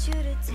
you to take.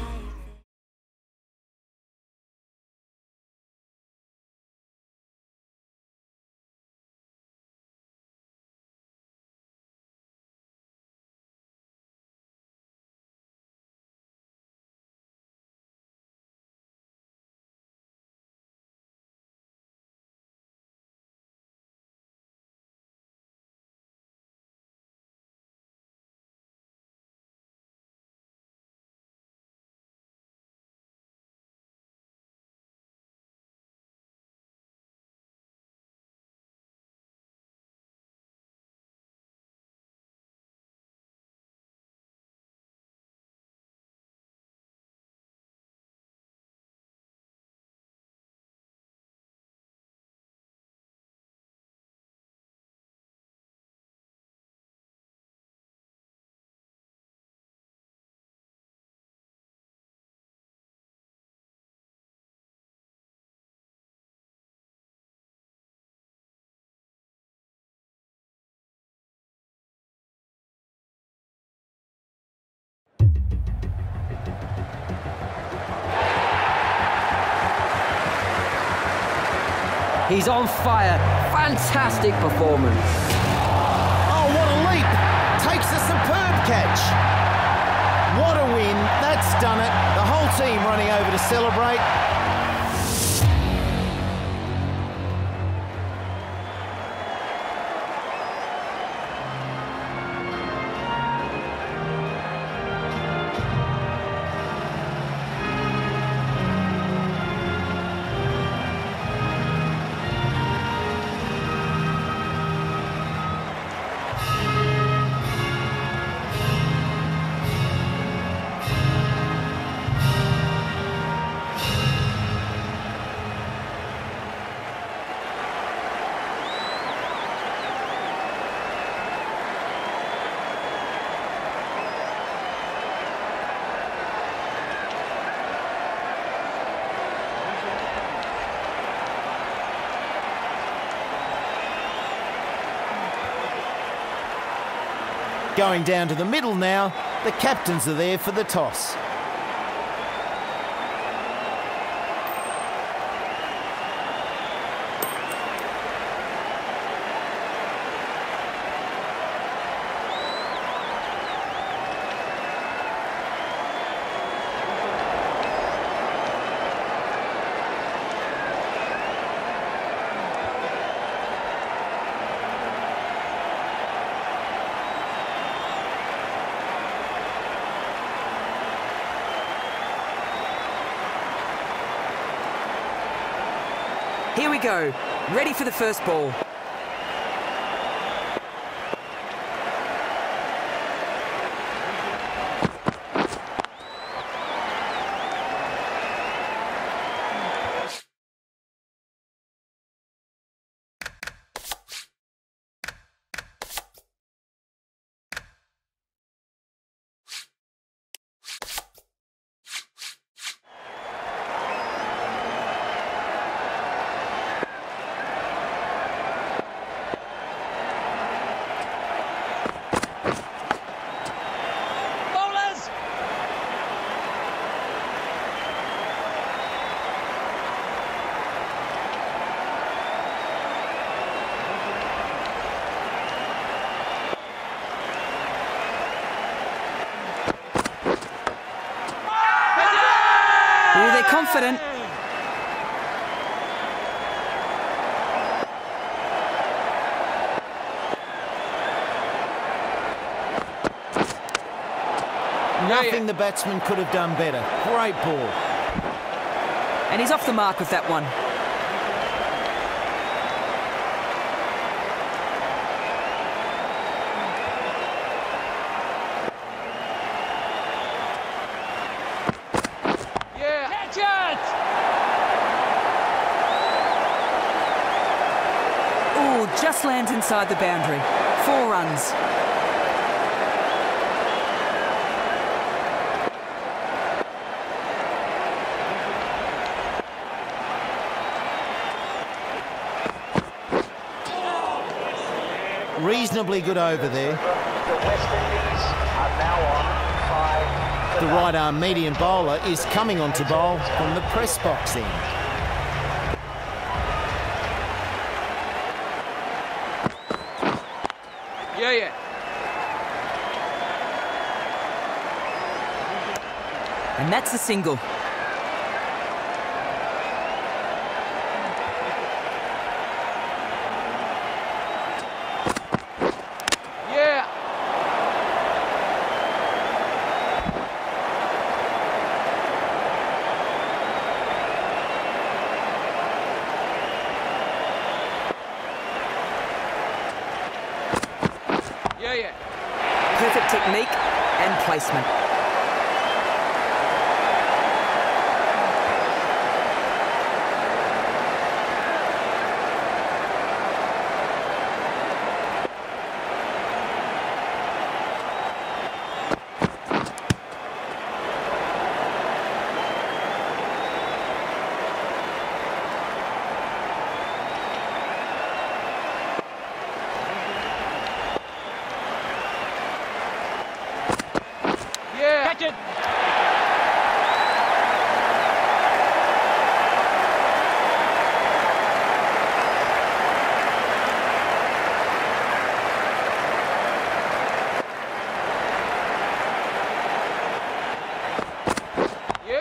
He's on fire. Fantastic performance. Oh, what a leap. Takes a superb catch. What a win. That's done it. The whole team running over to celebrate. Going down to the middle now, the captains are there for the toss. Here we go, ready for the first ball. Oh, they're confident. Nothing the batsman could have done better. Great ball. And he's off the mark with that one. Just lands inside the boundary. 4 runs. Reasonably good over there. The West Indies are now on 5 The right-arm medium bowler is coming on to bowl from the press box end. Yeah. And that's a single. Yeah. Perfect technique and placement. Catch it! Yep.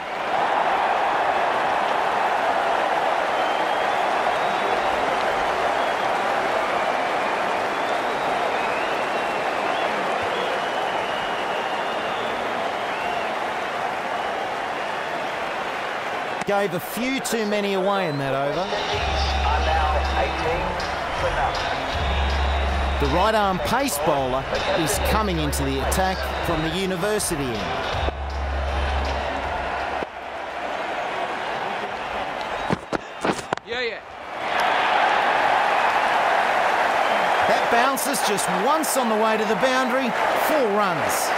Gave a few too many away in that over. Are now 18 for nothing. The right-arm pace bowler is coming into the attack from the university end. Yeah. That bounces just once on the way to the boundary, 4 runs.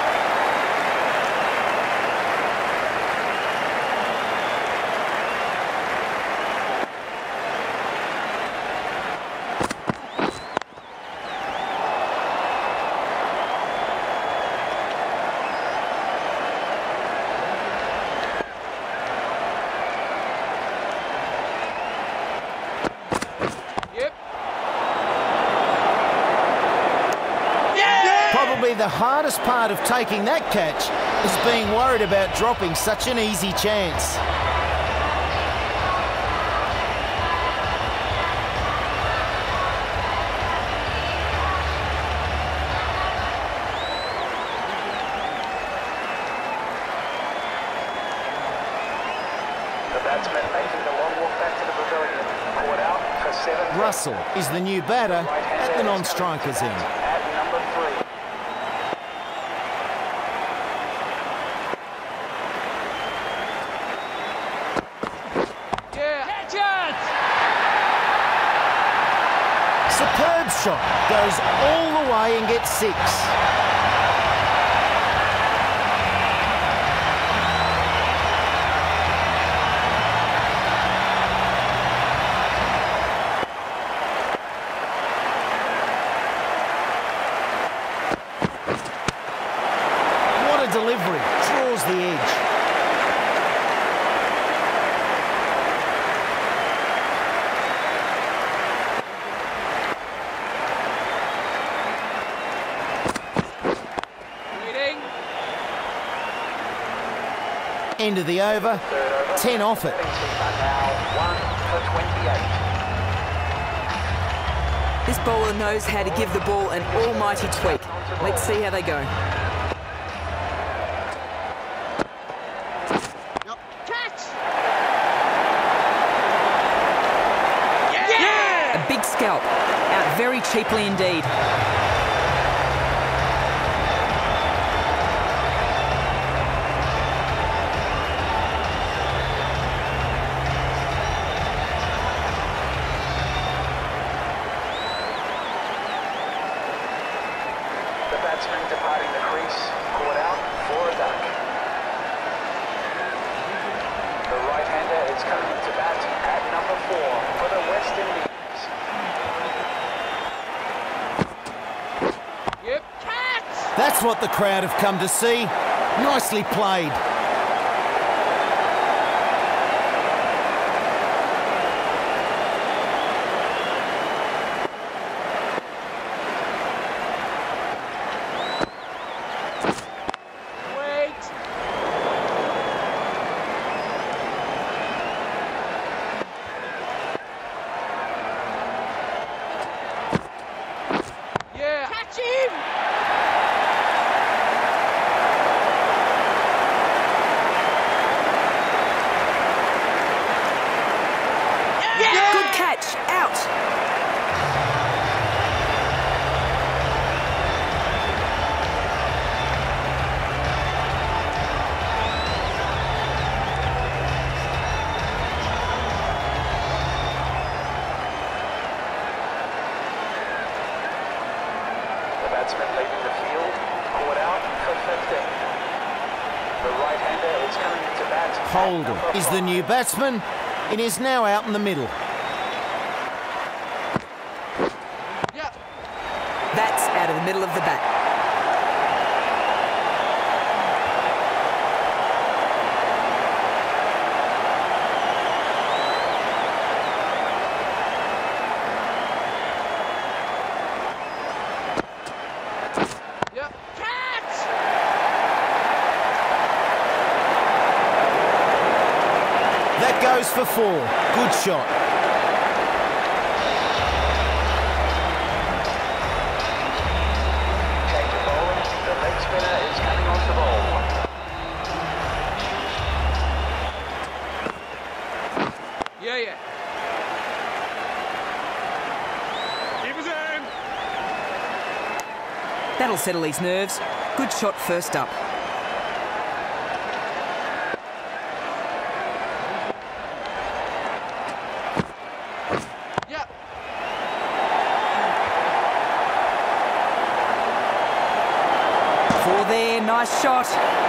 Probably the hardest part of taking that catch is being worried about dropping such an easy chance. The batsman making the long walk back to the pavilion. Caught out for 7. Russell is the new batter at the non-strikers end. At number 3. Superb shot, goes all the way and gets 6. What a delivery, draws the edge. End of the over, 10 off it. Are now 1 for 28. This bowler knows how to give the ball an almighty tweak. Let's see how they go. Yeah! A big scalp, out very cheaply indeed. The batsman departing the crease, caught out for a duck. The right-hander is coming to bat at number 4 for the West Indies. Yep. That's what the crowd have come to see. Nicely played. Batsman leaving the field, caught out for 15. The right-hander is coming into bat. Holden is the new batsman. It is now out in the middle. That's out of the middle of the bat. That goes for 4. Good shot. Change of bowling. The leg spinner is coming on to bowl. Yeah. Keep us in. That'll settle his nerves. Good shot first up. Four there, nice shot.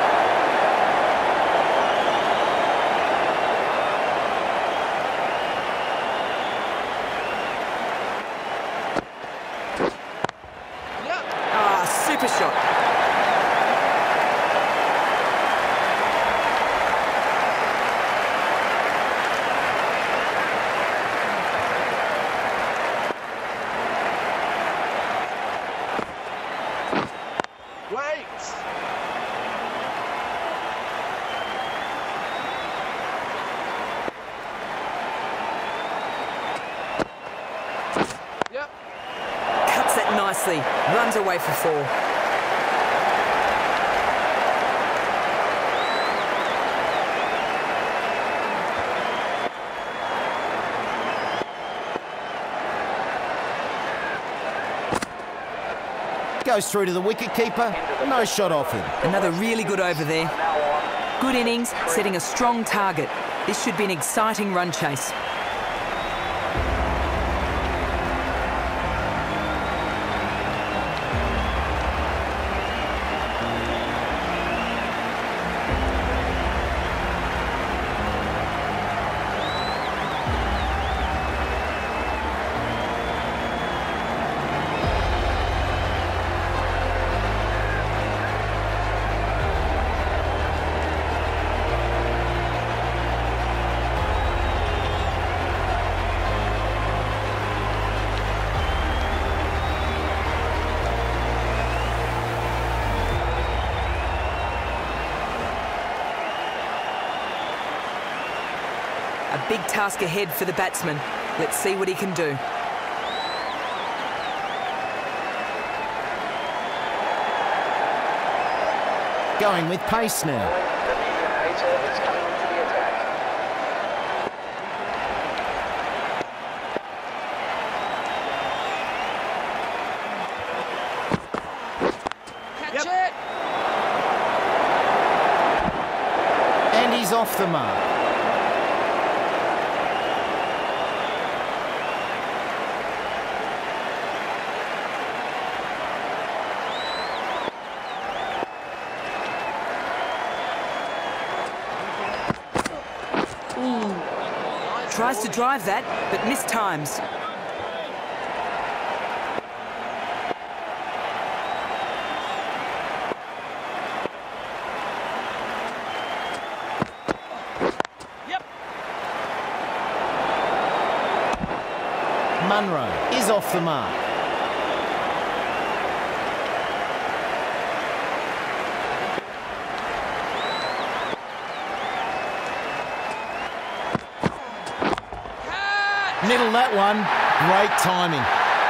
Ah, super shot. Cuts that nicely. Runs away for 4. Goes through to the wicket-keeper. No shot off him. Another really good over there. Good innings, setting a strong target. This should be an exciting run chase. A big task ahead for the batsman. Let's see what he can do. Going with pace now. The medium-hater is coming into the attack. Catch it. And he's off the mark. Tries to drive that, but mistimes. Munro is off the mark. Middle that one. Great timing.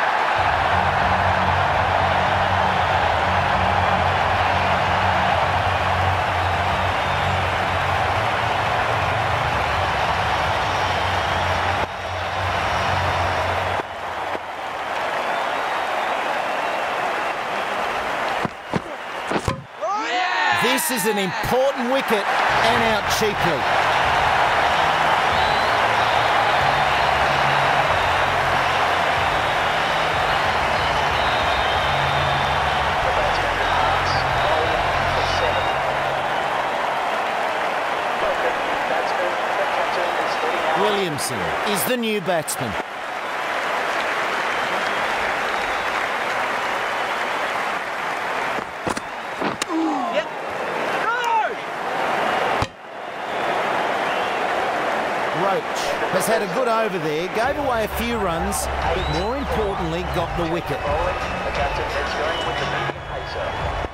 This is an important wicket and out cheaply. Williamson is the new batsman. Roach has had a good over there, gave away a few runs, but more importantly got the wicket. The captain is going with the medium pacer.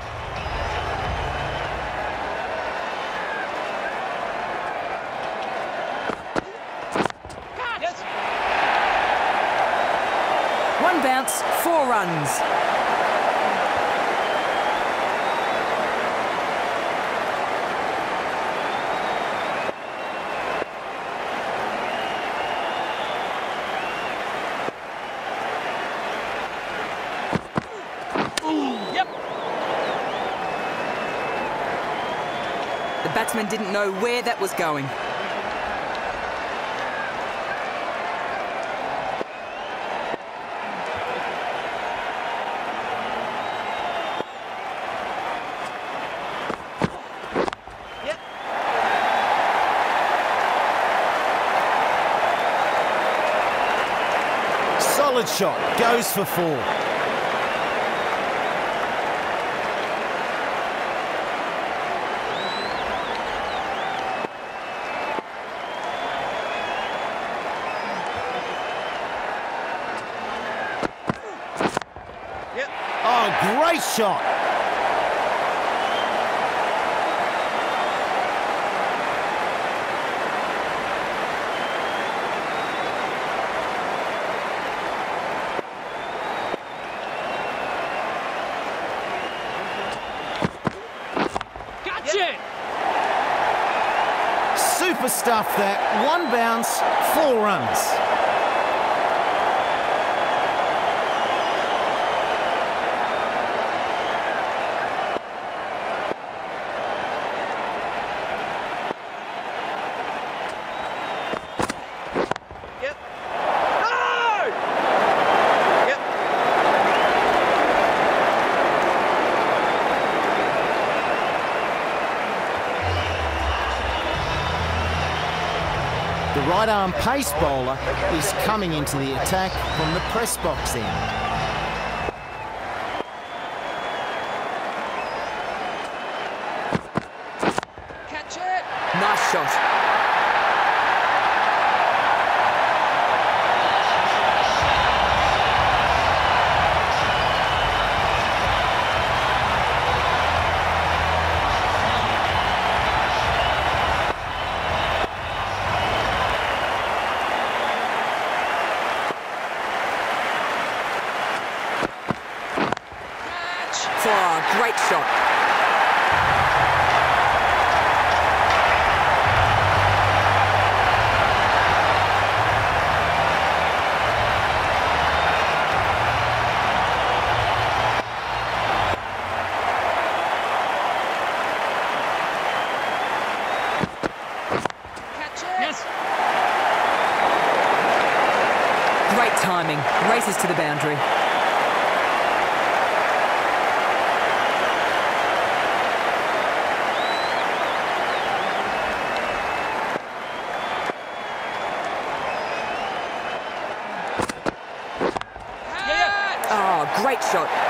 One bounce, 4 runs. The batsman didn't know where that was going. Solid shot, goes for 4. Oh, great shot. Gotcha! Super stuff that. 1 bounce, 4 runs. The right-arm pace bowler is coming into the attack from the press box end. Catch it! Nice shot. For a great shot. Catch it! Yes! Great timing. Races to the boundary. Oh, great shot.